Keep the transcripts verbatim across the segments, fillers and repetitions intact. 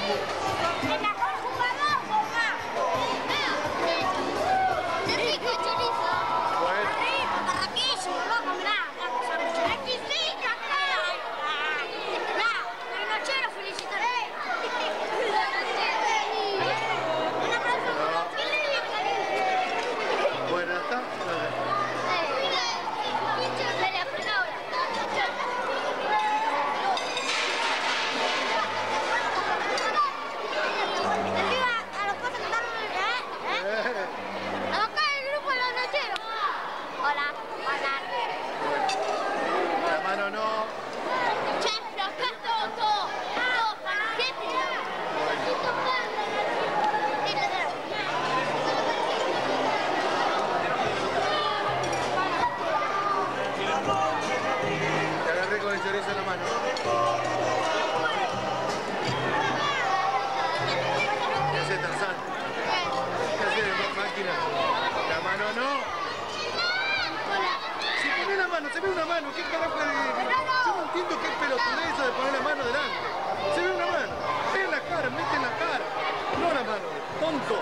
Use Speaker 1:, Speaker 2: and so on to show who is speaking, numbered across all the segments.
Speaker 1: Se ve una mano, ¿qué carajo es? Yo no entiendo qué pelotudez eso de poner la mano delante. Se ve una mano, ve en la cara, mete en la cara. No la mano, tonto.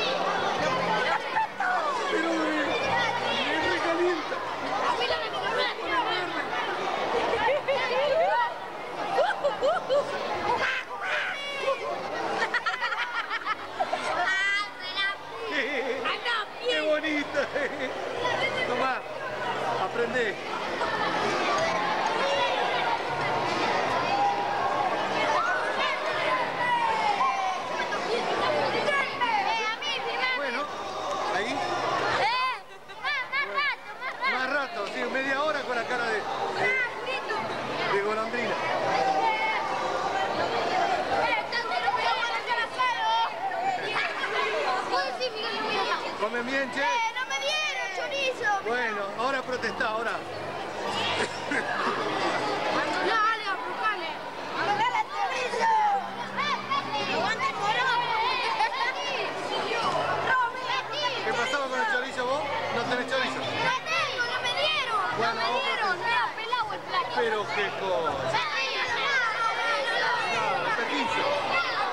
Speaker 1: Pero me recalienta. ¡Qué bonita! Tomá, aprende. Bueno, ahí. Más rato, sí, media hora con la cara de, de, de golondrina. Comen bien, che.
Speaker 2: ¡Eh, no me dieron chorizo!
Speaker 1: Bueno, ahora protestá, ahora.
Speaker 2: No, dale, afrujale. ¡Dale chorizo! ¡Aguanta el moroco!
Speaker 1: ¿Qué pasaba con el chorizo vos? ¿No tenés chorizo?
Speaker 2: No tengo, no me dieron.
Speaker 1: Bueno,
Speaker 2: no me
Speaker 1: vos
Speaker 2: dieron,
Speaker 1: porque-
Speaker 2: me ha pelado el plato.
Speaker 1: Pero qué cosa. No, pequillo.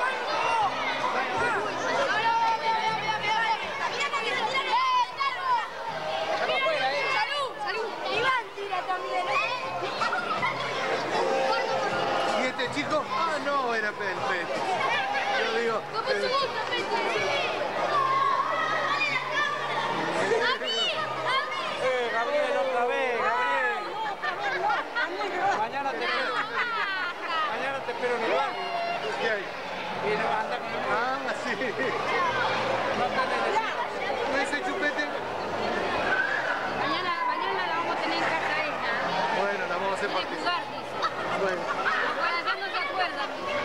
Speaker 1: ¿Y este chico? Ah, no, era Pel, Pel. Yo digo... Pel.
Speaker 3: Eh, Gabriel, otra vez, Gabriel. Mañana te espero. Mañana te espero en el barrio.
Speaker 1: ¿Qué hay?
Speaker 3: Y no anda con el
Speaker 1: Ah, sí.
Speaker 3: no tenés
Speaker 1: ¿Ese chupete?
Speaker 2: Mañana, mañana la vamos a tener en casa esta.
Speaker 1: Bueno, la vamos a hacer
Speaker 2: En el
Speaker 1: partir.
Speaker 2: lugar, dice.
Speaker 1: Bueno.
Speaker 2: Para allá no se acuerdan.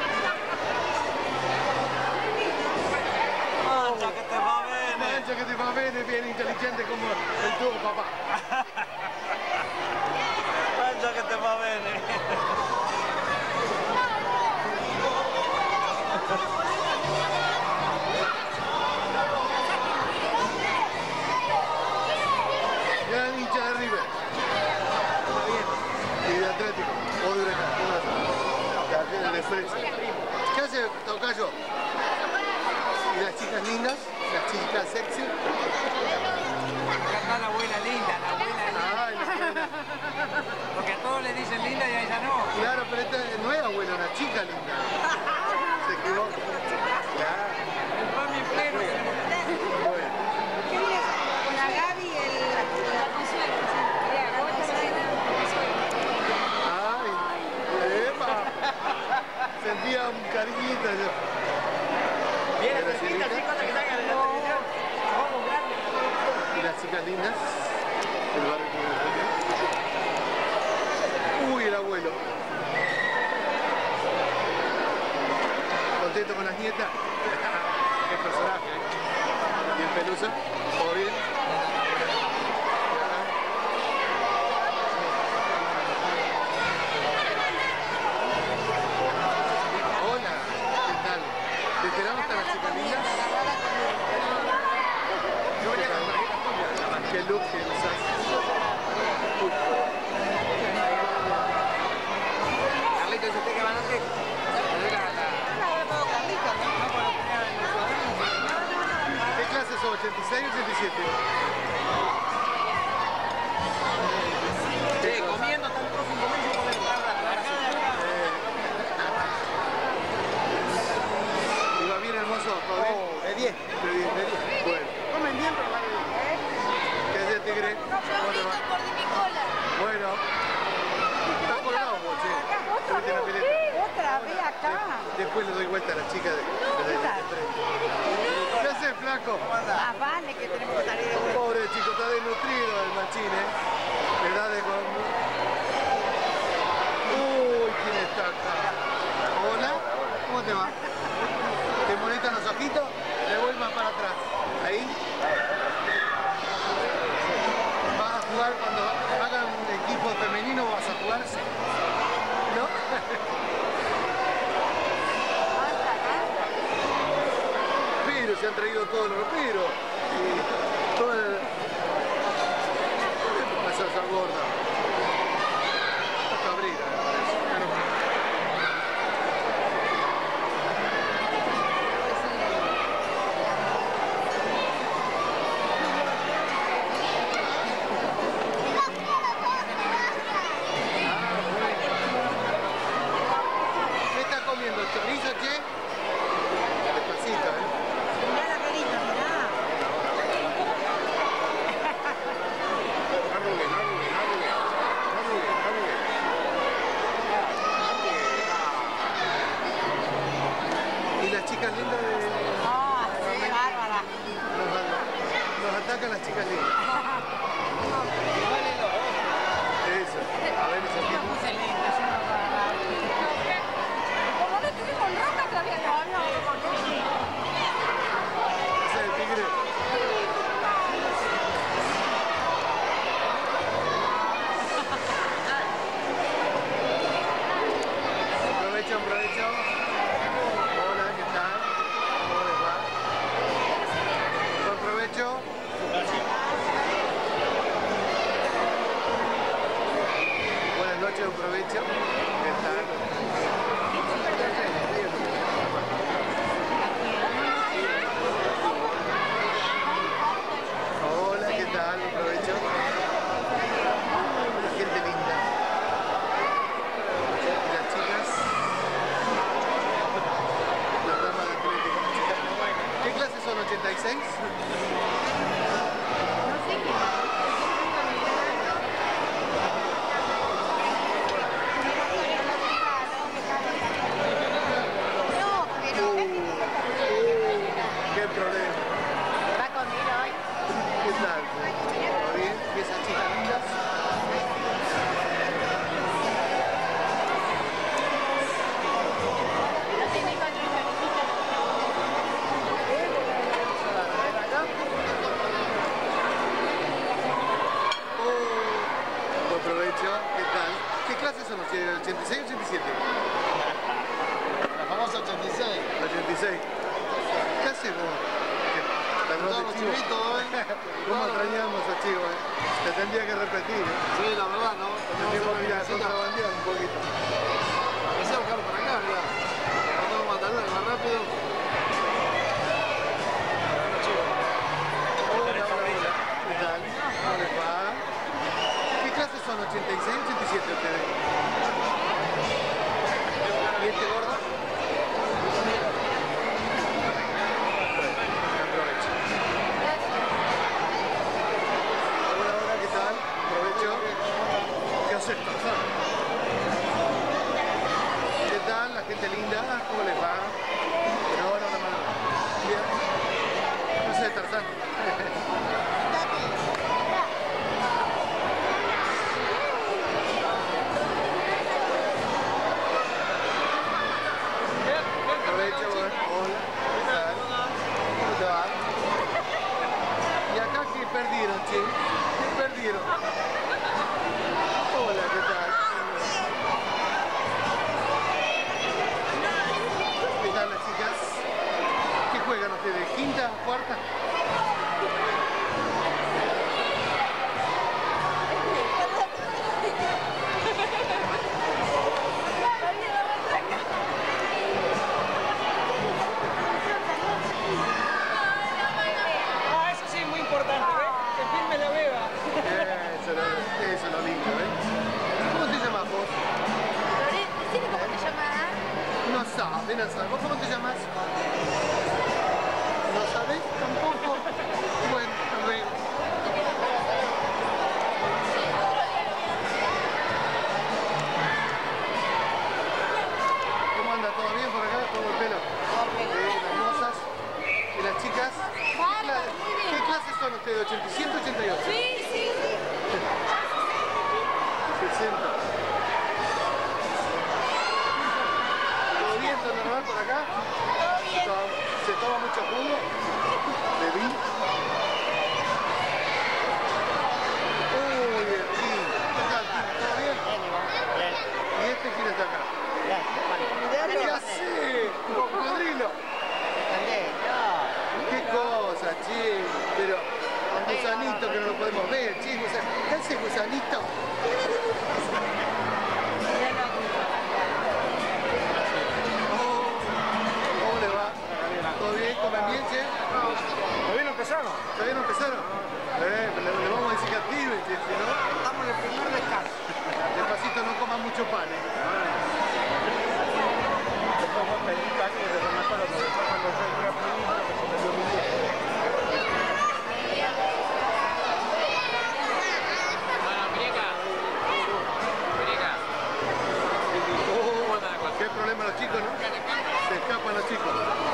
Speaker 3: mancha que te va bene.
Speaker 1: Mancha che ti va bene, vieni intelligente come il tuo papà.
Speaker 3: Mancha que te va bene.
Speaker 1: Gran hincha de River. Está bien. Y de Atlético. O de Huracán. Uno de defensa. ¿Qué hace Tocayo? ¿Y las chicas lindas? ¿Las chicas sexy?
Speaker 3: Acá está la abuela linda, la abuela linda.
Speaker 1: Ay, la abuela.
Speaker 3: Porque a todos le dicen linda y a ella no.
Speaker 1: Claro, pero esta no es abuela, una chica linda. Se equivoca. Claro.
Speaker 3: El mami pleno.
Speaker 1: Bueno.
Speaker 4: ¿Qué viene con la Gaby y el, la consuelo?
Speaker 1: Ay, epa. Sentía un cariñito yo.
Speaker 3: Viene
Speaker 1: Pero
Speaker 3: cerquita,
Speaker 1: sí,
Speaker 3: chicos, hasta que salgan de la televisión. Vamos, grandes.
Speaker 1: Y las chicas lindas. El barrio que... Uy, el abuelo. ¿Contento con las nietas? Qué personaje, ¿eh? ¿Y el Pelusa? ¿Todo bien? Hola, ¿qué tal? ¿Te esperamos hasta las chicas lindas? ¿Qué look que usas?
Speaker 3: Carlitos, ¿usted qué van a hacer? La, la...
Speaker 1: clases son ochenta y seis y ochenta y siete.
Speaker 3: Sí, comiendo tan próximo momento con el trago.
Speaker 1: ¿Y va bien, hermoso? ¿Todo bien?
Speaker 3: Oh, de diez.
Speaker 1: De diez, de diez. Bueno.
Speaker 3: Comen bien, pero van bien.
Speaker 1: ¿Qué haces, tigre? ¿Cómo te va? Bueno. Estás colgado, vos, che. Subite en la pileta.
Speaker 4: Otra vez acá.
Speaker 1: Después le doy vuelta a la chica de, de la de frente. ¿Qué haces, flaco?
Speaker 4: Ah, vale, que tenemos que salir de vuelta.
Speaker 1: Pobre chico, está desnutrido el machín, ¿eh? Le da de con... Uy, ¿quién está acá? Hola, ¿cómo te va? ¿Te molestan los ojitos? Le voy más para atrás. Ahí. ¿Vas a jugar cuando hagan un equipo femenino? ¿Vas a jugar? ¿No? Pero se han traído todos los roperos. Y todo el... ¿Qué pasa esa gorda? Esta cabrera, me parece. Pero... ¿Qué estás comiendo? ¿Chorizo, che? Despacito, ¿eh?
Speaker 4: Mirá la carita, mirá.
Speaker 1: Arrugue, arrugue, arrugue. Arrugue, arrugue. ¿Y las chicas lindas de...?
Speaker 4: Ah, sí, bárbara.
Speaker 1: Nos, nos atacan las chicas lindas. Eso. A ver, ese tipo.
Speaker 4: Puse lindo, yo no para. Como no tuvimos nada todavía no, no,
Speaker 1: Ese es el tigre. Aprovecho, aprovecho. Hola, ¿qué tal? ¿Cómo les va? Buen provecho. Buenas noches, buen provecho. ¿Qué tal? Hola, ¿qué tal? Buen provecho. La gente linda. Y las chicas. Las damas de atlético. ¿Qué clases son? ¿ochenta y seis?
Speaker 4: no, pero
Speaker 1: ¿Qué problema?
Speaker 4: va conmigo hoy.
Speaker 1: ¿Qué tal? ¿Todo bien? ¿Y esas chicas lindas? Oh, buen provecho. ¿Qué tal? ¿Qué clases son? ¿ochenta y seis o ochenta y siete?
Speaker 3: La famosa ochenta y seis.
Speaker 1: ochenta y seis. ¿Qué haces vos? ¿Te
Speaker 3: Todos los chivitos, ¿eh?
Speaker 1: ¿Cómo extrañamos a Chivo, eh? Te tendría que repetir, ¿eh?
Speaker 3: Sí, la verdad, ¿no?
Speaker 1: Tendríamos que ir a contrabandear un poquito.
Speaker 3: Empecé a buscar para acá, mirá. Matamos Mataluna, más rápido.
Speaker 1: Hola, hola, hola. ¿Qué tal? ¿Cómo les va? ¿Qué clases son? ¿ochenta y seis o ochenta y siete ustedes? ¿Y este gordo? Aprovecho. Hola, hola, ¿qué tal? Aprovecho. ¿Qué haces, Tarzán? ¿Qué tal? La gente linda, ¿cómo les va? No, no, no, no. Bien. No sé, Tarzán. Aprovecho, bueno. Hola, ¿qué tal? ¿Cómo te va? ¿Y acá qué perdieron, che? ¿Qué perdieron? Hola, ¿qué tal? ¿Qué tal las chicas? ¿Qué juegan ustedes? ¿Quinta? ¿Cuarta? ¿Cómo te llamas? ¿No sabes? Tampoco. Bueno, a ver. ¿Cómo anda? ¿Todo bien por acá? ¿Todo el pelo? Eh, hermosas. ¿Y las chicas?
Speaker 4: Bárbaro, muy bien.
Speaker 1: ¿Qué clases son ustedes? ¿ochenta y siete, ochenta y ocho?
Speaker 4: Sí, sí, sí.
Speaker 1: sesenta. ¿Todo bien? ¿Todo normal por acá?
Speaker 4: Todo bien.
Speaker 1: ¿Se toma mucho jugo? ¿De vino? Uy, el Kim. ¿Qué tal, Kim? ¿Todo bien? ¿Y este quién está acá? ¿Qué hace? ¡Cocodrilo! ¡Qué cosa, che! Pero un gusanito que no lo podemos ver, che. ¿Qué hace gusanito? ¿Cómo le va? ¿Todo bien? ¿Comen bien, che?
Speaker 3: ¿Todavía no empezamos?
Speaker 1: ¿Todavía no empezaron? Eh, le, le vamos a decir que activen, che, si no,
Speaker 3: Estamos en el primer descanso.
Speaker 1: despacito no coman mucho pan, eh.
Speaker 3: Después vos pedís caña y después me acuerdo que después cuando yo entré a pedir, que se me dio mi día.
Speaker 5: Bueno, Mireca. Mireca.
Speaker 1: Oh, qué problema los chicos, ¿no? Se escapan los chicos.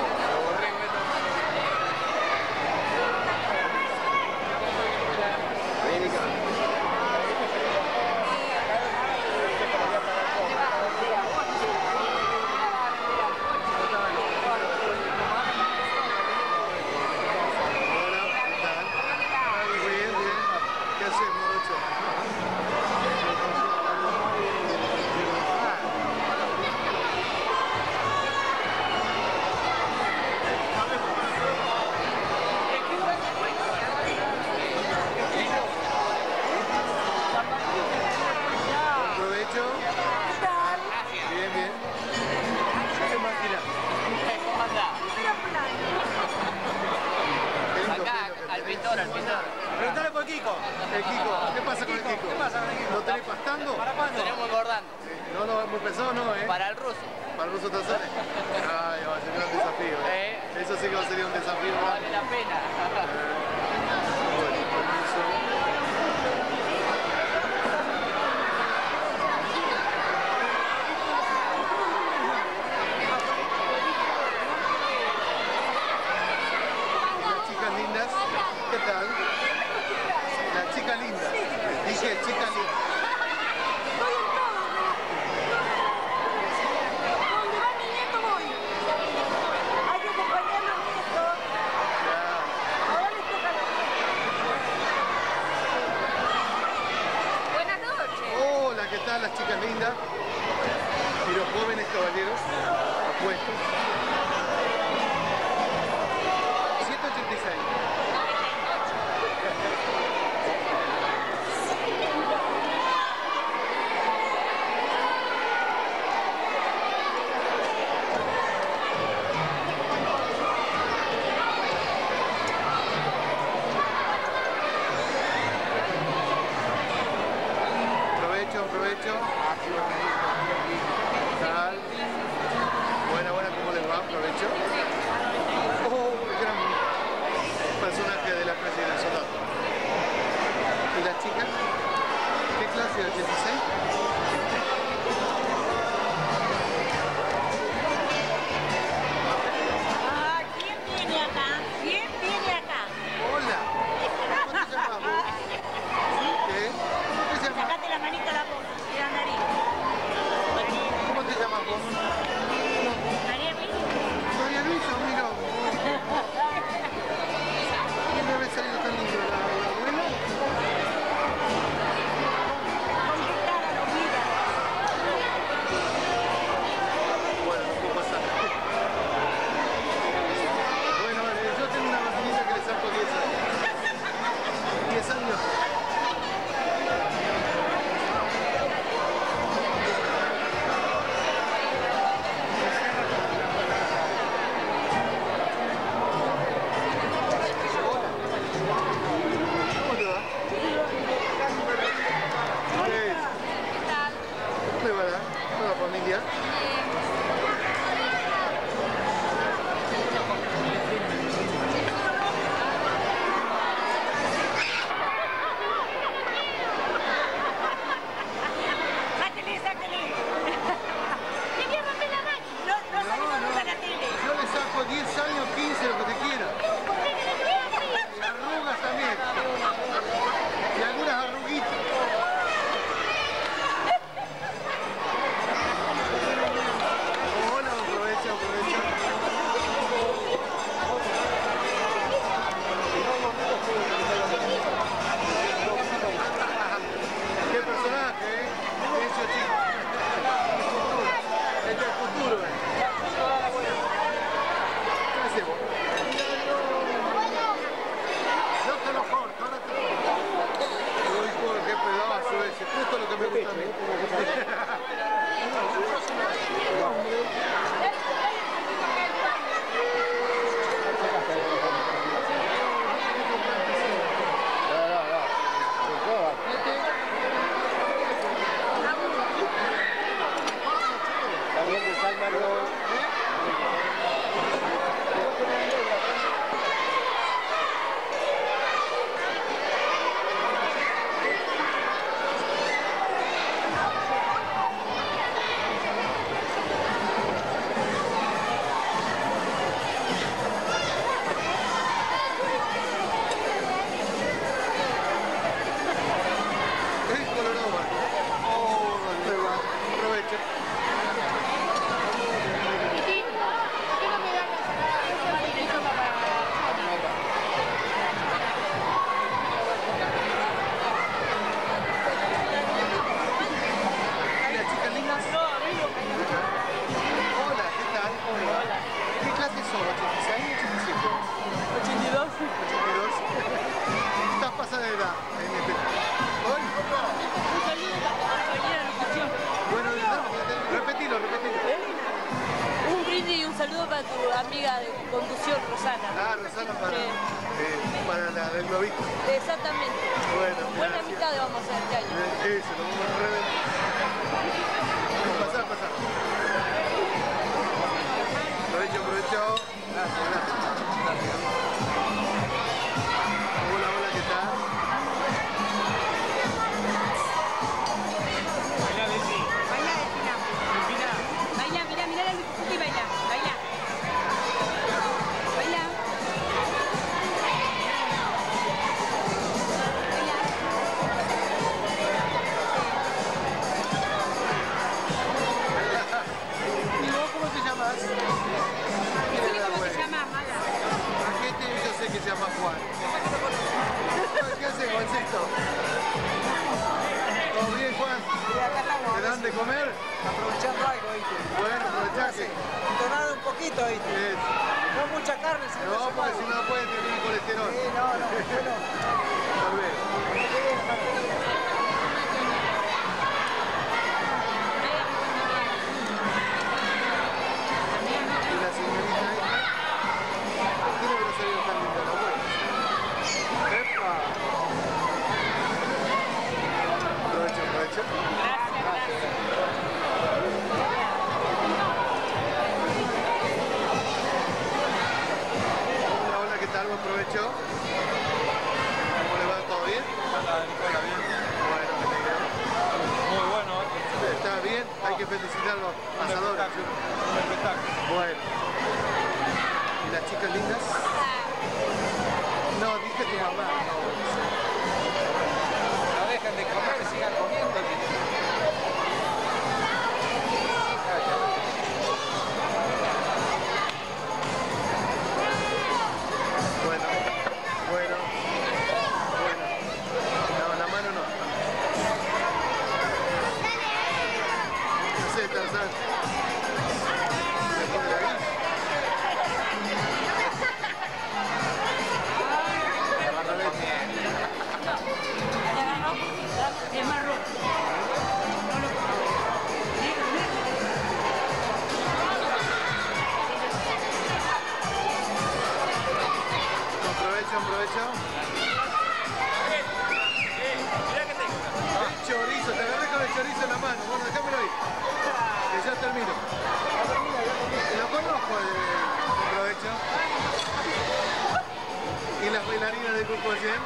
Speaker 5: Preguntale por Kiko.
Speaker 1: El Kiko, ¿qué pasa con el Kiko?
Speaker 5: ¿Qué pasa con el Kiko?
Speaker 1: ¿Lo tenés pastando?
Speaker 5: ¿Para cuándo? Tenemos engordando.
Speaker 1: No, no, es muy pesado, no, ¿eh?
Speaker 5: Para el ruso.
Speaker 1: Para el ruso Tazones. Ay, va a ser un gran desafío. ¿eh?
Speaker 5: Eh.
Speaker 1: Eso sí que va a ser un desafío.
Speaker 5: Vale la pena.
Speaker 1: Bueno, permiso. Las chicas lindas, ¿qué tal? Las chicas lindas. Dije chicas lindas.
Speaker 4: Voy en todo. Donde va mi nieto voy. Hay que acompañar a los nietos.
Speaker 1: Ya.
Speaker 4: Ahora les toca a los nietos.
Speaker 2: Buenas noches.
Speaker 1: Hola, ¿qué tal las chicas lindas? Y los jóvenes caballeros apuestos. ciento ochenta y seis. sos? ¿ochenta y seis, ochenta y siete?
Speaker 5: ochenta y dos.
Speaker 1: ochenta y dos. Estás pasada de edad. ¿Hoy?
Speaker 4: Un saludo para la compañera de locución.
Speaker 1: Bueno, repetilo, repetilo.
Speaker 4: Un brindis y un saludo para tu amiga de conducción, Rosana.
Speaker 1: Ah, Rosana, para,
Speaker 4: Sí.
Speaker 1: eh, para la del globito.
Speaker 4: Exactamente.
Speaker 1: Bueno,
Speaker 4: Buena
Speaker 1: gracias.
Speaker 4: amistad vamos a hacer este año.
Speaker 1: Eh, Eso, lo vamos a reventar. Pasá, pasá. Aprovecho, aprovecho. Gracias, gracias. Hola, hola, ¿qué tal?
Speaker 5: Baila, Leti.
Speaker 2: Baila, Delfina.
Speaker 5: Delfina.
Speaker 2: Baila, mirá, mirá la Lucucuti, baila. Baila. Baila.
Speaker 1: ¿Y vos cómo te llamas?
Speaker 2: Decime cómo se llama, Maga.
Speaker 1: A este yo sé que se llama Juan. ¿Qué hace, Juancito? ¿Todo bien, Juan? ¿Te dan de comer?
Speaker 3: Aprovechando algo, ¿viste?
Speaker 1: Bueno, aprovechate.
Speaker 3: Entonado un poquito, ¿viste?
Speaker 1: Es-
Speaker 3: No mucha carne, si
Speaker 1: No, porque si no puede tener colesterol.
Speaker 3: Sí, no, no, bueno.
Speaker 1: Tal vez. Y la señorita esta, ¿por qué no habrá salido tan linda la abuela? ¡Epa! Aprovecho, aprovecho. Hola, hola, ¿qué tal? Buen provecho. ¿Cómo le va? ¿Todo bien?
Speaker 5: Hola, Nicola, bien.
Speaker 1: Bueno, me alegro.
Speaker 5: Muy bueno.
Speaker 1: ¿Está bien? Hay que felicitar a los asadores.
Speaker 5: Un espectáculo.
Speaker 1: Bueno. ¿Y las chicas lindas? No, dije tu mamá.
Speaker 5: No dejan de comer, sigan comiendo.
Speaker 1: Bueno, bueno, bueno. No, la mano no. No sé, Tarzán. ¿Me pone la gris?
Speaker 4: Es marrón.
Speaker 1: Aprovecho, aprovecho.
Speaker 5: Mirá que tengo.
Speaker 1: El chorizo, te agarré con el chorizo en la mano. Bueno, déjamelo ahí. Que ya termino. Lo conozco, el aprovecho. Y las bailarinas de Cuco cien.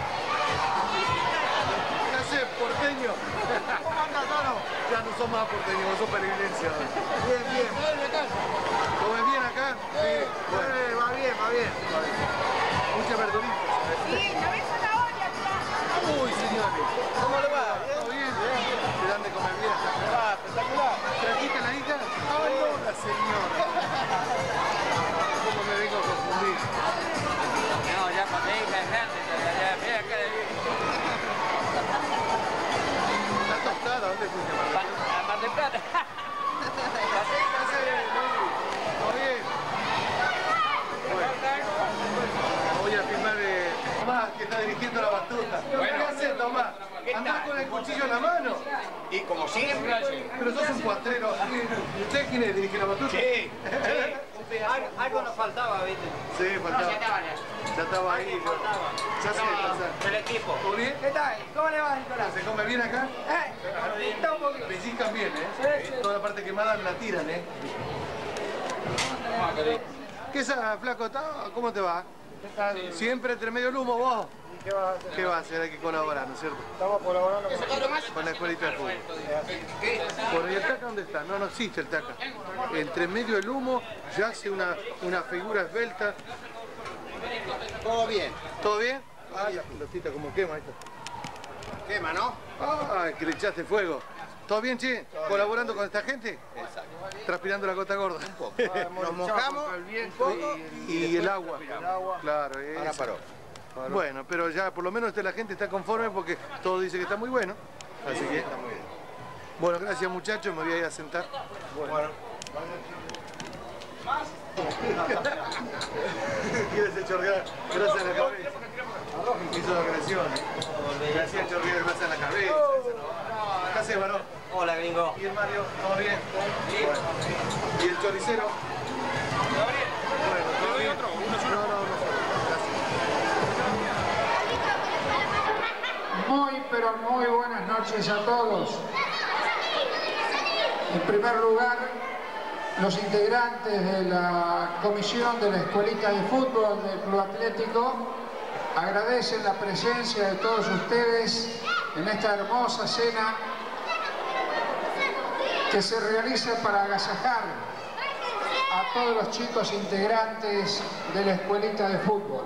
Speaker 1: ¿Qué haces, porteño?
Speaker 3: ¿Cómo andas, Tano?
Speaker 1: Ya no sos más porteño, vos sos peregrinencia.
Speaker 3: Bien, bien.
Speaker 1: ¿Comes bien acá? Sí. Bueno,
Speaker 3: Eh, va bien, va bien.
Speaker 1: muchas verduritas.
Speaker 2: Sí, ¿no ves una olla atrás?
Speaker 1: Uy, señores.
Speaker 3: ¿Cómo le va?
Speaker 1: ¿Todo bien? ¿Te dan de comer bien?
Speaker 3: Ah, espectacular.
Speaker 1: ¿Trajiste la hija? Ay, no, la señora. ¿Cómo me vengo a confundir?
Speaker 5: No, ya cuando hija es grande, ya, ya, mira acá de bien.
Speaker 1: ¿Está tostada? ¿Dónde fuiste, Mar del Plata?
Speaker 5: A Mar del Plata.
Speaker 1: ¿Qué haces, Luli? ¿Todo bien? Bueno, voy a filmar eh, Tomás, que está dirigiendo la batuta. ¿Qué haces, Tomás? ¿Andás con el cuchillo en la mano?
Speaker 5: Y como siempre.
Speaker 1: Pero sos un cuatrero. ¿Usted quién es? ¿Dirige la batuta?
Speaker 5: Sí.
Speaker 3: Algo, algo nos faltaba, ¿viste?
Speaker 1: Sí, faltaba.
Speaker 5: estaban
Speaker 1: Ya estaba ahí.
Speaker 3: faltaba.
Speaker 1: Ya sé, ya sé.
Speaker 5: el equipo.
Speaker 1: ¿Todo bien?
Speaker 3: ¿Qué tal? ¿Cómo le va, Nicolás?
Speaker 1: ¿Se come bien acá?
Speaker 3: ¿Eh? Está un poquito.
Speaker 1: Pellizcan bien, ¿eh? Toda la parte quemada me la tiran, ¿eh? ¿Qué es, flaco? ¿Está- ¿Cómo te va?
Speaker 3: ¿Qué tal?
Speaker 1: Siempre entre medio el humo, vos.
Speaker 3: ¿Y qué va a hacer?
Speaker 1: ¿Qué va a hacer? Hay que colaborar, ¿no es cierto?
Speaker 3: Estamos colaborando con...
Speaker 1: Con la escuelita de fútbol. Bueno, ¿y el taca dónde está? No, no existe el taca. Entre medio del humo yace una, una figura esbelta.
Speaker 3: Todo bien.
Speaker 1: ¿Todo bien? Ay, la pelotita como quema. Ahí está.
Speaker 3: Quema, ¿no?
Speaker 1: Ay, que le echaste fuego. ¿Todo bien, che? ¿Colaborando con esta gente? Transpirando la gota gorda.
Speaker 3: Nos mojamos un poco
Speaker 1: Y el agua.
Speaker 3: el agua.
Speaker 1: Claro, eso.
Speaker 3: Ahora paró.
Speaker 1: Bueno, pero ya por lo menos la gente está conforme porque todo dice que está muy bueno. Así que
Speaker 3: Está muy bien.
Speaker 1: bueno, gracias muchachos, me voy a ir a sentar.
Speaker 3: Bueno.
Speaker 1: Quieres chorrear grasa en la cabeza. Hizo agresión. Le hacía chorrear grasa en la cabeza. Acá se varón.
Speaker 5: Hola, gringo.
Speaker 1: ¿Y el Mario? ¿Todo bien? Bueno. ¿Y el choricero?
Speaker 5: ¿Todo bien?
Speaker 1: Bueno, ¿todo bien?
Speaker 5: ¿Otro? ¿Uno
Speaker 1: No,
Speaker 5: solo?
Speaker 1: no, uno solo. Gracias.
Speaker 6: Muy, pero muy buenas noches a todos. En primer lugar, los integrantes de la comisión de la Escuelita de Fútbol del Club Atlético agradecen la presencia de todos ustedes en esta hermosa cena que se realiza para agasajar a todos los chicos integrantes de la Escuelita de Fútbol.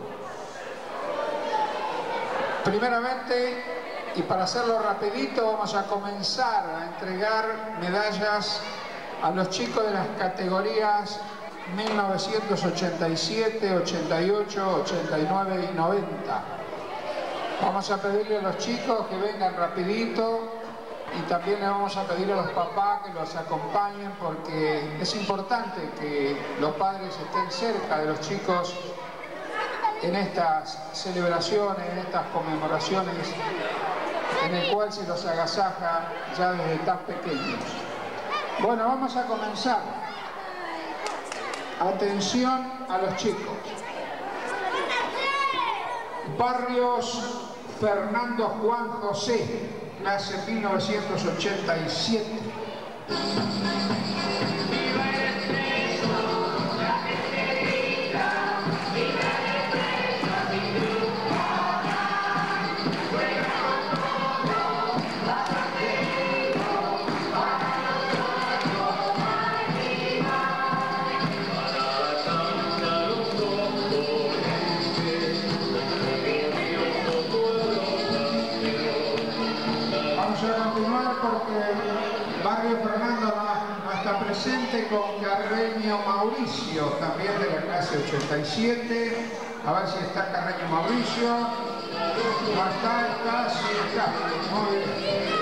Speaker 6: Primeramente, y para hacerlo rapidito, vamos a comenzar a entregar medallas a los chicos de las categorías mil novecientos ochenta y siete, ochenta y ocho, ochenta y nueve y noventa. Vamos a pedirle a los chicos que vengan rapidito y también le vamos a pedir a los papás que los acompañen porque es importante que los padres estén cerca de los chicos en estas celebraciones, en estas conmemoraciones, en el cual se los agasaja ya desde tan pequeños. Bueno, vamos a comenzar. Atención a los chicos. Barrios Fernando Juan José, clase mil novecientos ochenta y siete. Barrio Fernando no está presente con Carreño Mauricio, también de la clase ochenta y siete. A ver si está Carreño Mauricio. No está, está, sí está. Muy bien.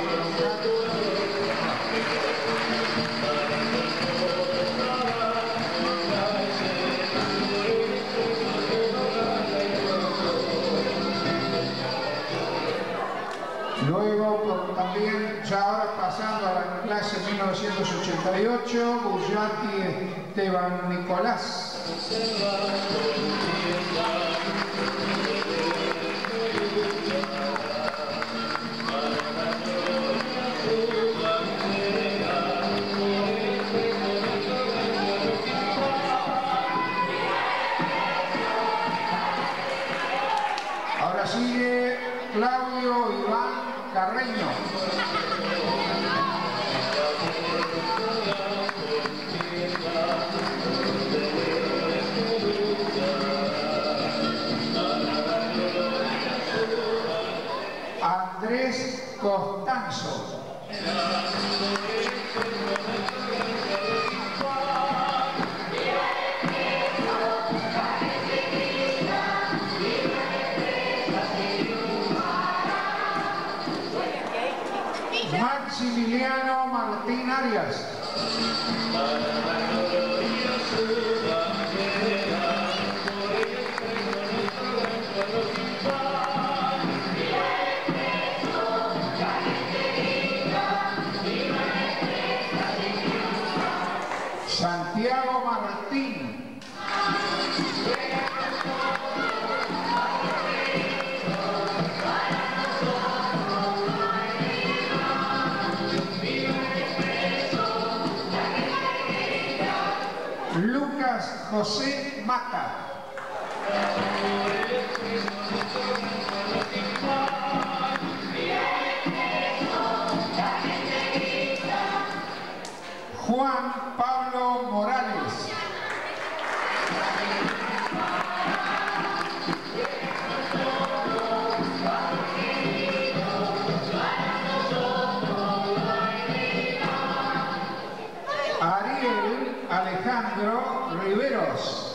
Speaker 6: Luego, por, también, ya ahora pasando a la clase mil novecientos ochenta y ocho, Bullati Esteban Nicolás. Ahora sigue Claudio Iván Carreño. Andrés Costanzo. Maximiliano Martín Arias. Santiago Martín. Lucas José Mata. Juan Pablo Morales. Ariel Alejandro Riveros.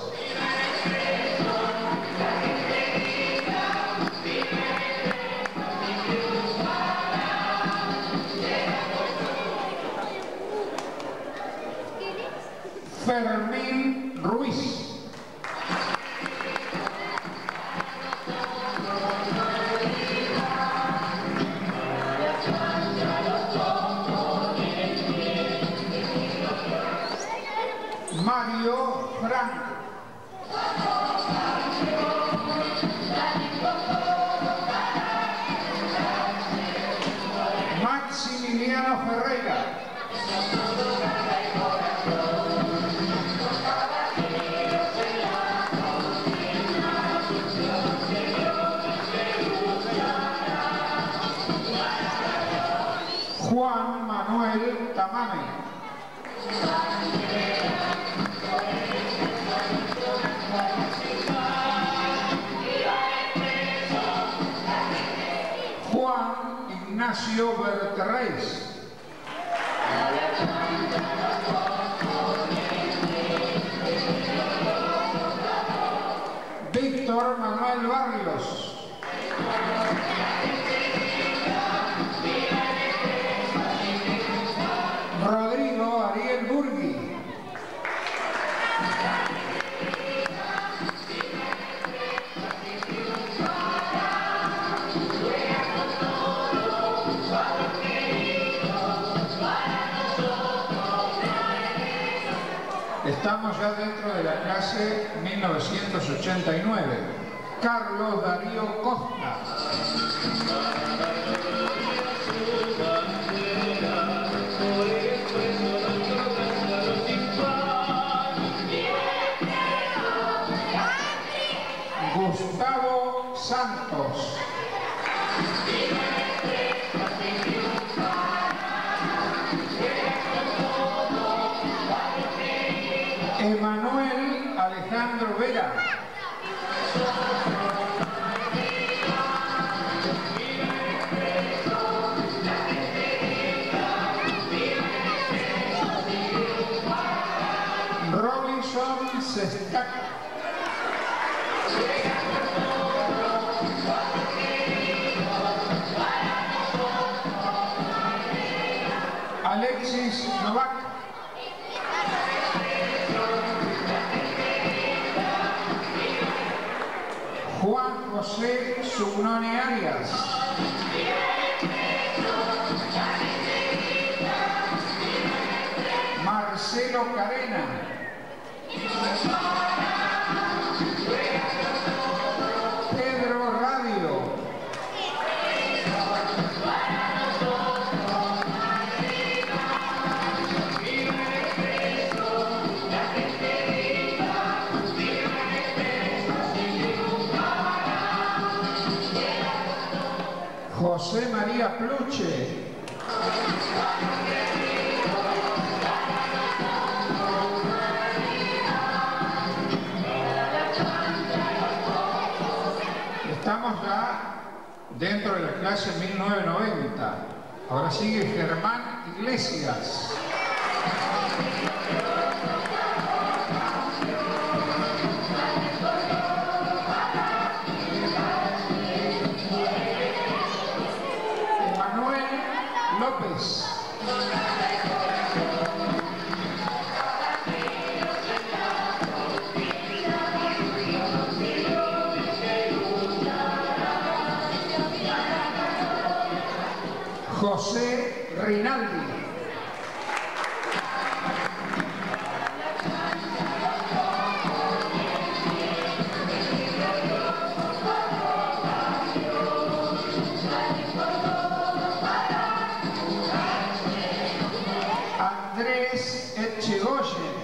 Speaker 6: Amame. Juan Ignacio Berterreis. Víctor Manuel Barrios. Rodrigo Ariel Burgui. Estamos ya dentro de la clase mil novecientos ochenta y nueve. Carlos Darío Costa. Gustavo Santos. Emanuel Alejandro Vera. Robinson Sestac. Alexis Novak. Juan José Sugnone Arias. Marcelo Carena. Pedro Radio. José María Pluche. Estamos ya dentro de la clase mil novecientos noventa. Ahora sigue Germán Iglesias. López. José Rinaldi. Andrés Echegoyen.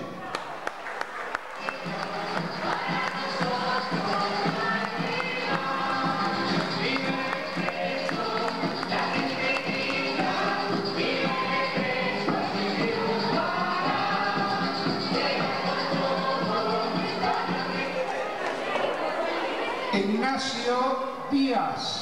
Speaker 6: Ignacio Díaz.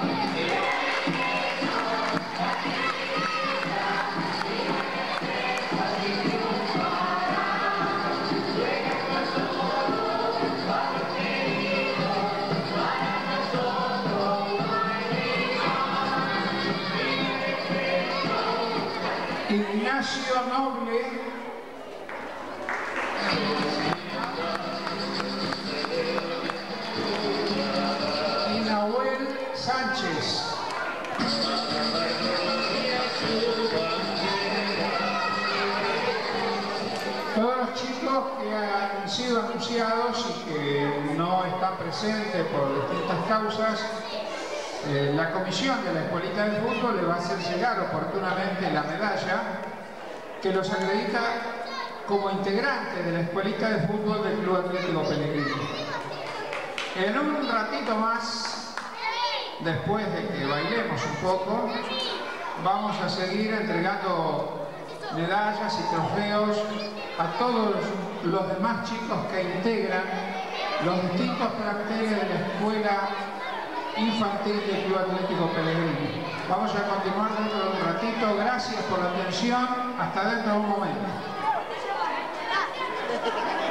Speaker 6: Ignacio Noble. Y Nahuel Sánchez. Todos los chicos que han sido anunciados y que no están presentes por distintas causas, Eh, la comisión de la Escuelita de Fútbol le va a hacer llegar oportunamente la medalla que los acredita como integrantes de la Escuelita de Fútbol del Club Atlético Pellegrini. En un ratito más, después de que bailemos un poco, vamos a seguir entregando medallas y trofeos a todos los demás chicos que integran los distintos planteles de la Escuela Infantil del Club Atlético Pellegrini. Vamos a continuar dentro de un ratito. Gracias por la atención. Hasta dentro de un momento.